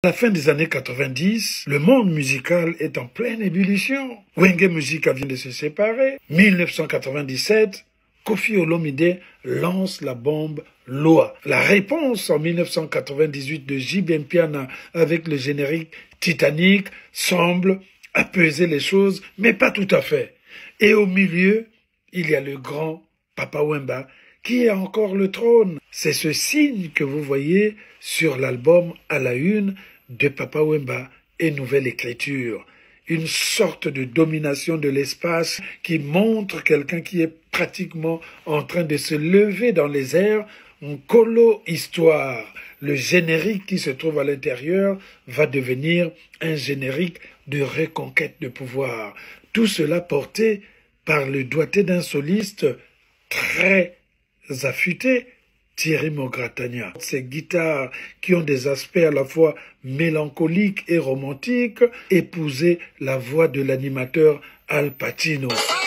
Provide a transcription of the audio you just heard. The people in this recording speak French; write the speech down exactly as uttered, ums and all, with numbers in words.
À la fin des années quatre-vingt-dix, le monde musical est en pleine ébullition. Wenge Music vient de se séparer. mille neuf cent quatre-vingt-dix-sept, Koffi Olomide lance la bombe Loa. La réponse en mille neuf cent quatre-vingt-dix-huit de J B Mpiana avec le générique Titanic semble apaiser les choses, mais pas tout à fait. Et au milieu, il y a le grand Papa Wemba qui a encore le trône. C'est ce signe que vous voyez sur l'album à la une de Papa Wemba et Nouvelle Écriture. Une sorte de domination de l'espace qui montre quelqu'un qui est pratiquement en train de se lever dans les airs. Un colo histoire. Le générique qui se trouve à l'intérieur va devenir un générique de reconquête de pouvoir. Tout cela porté par le doigté d'un soliste très affûté, Thierry Mogratania. Ces guitares qui ont des aspects à la fois mélancoliques et romantiques épousaient la voix de l'animateur Al Pacino.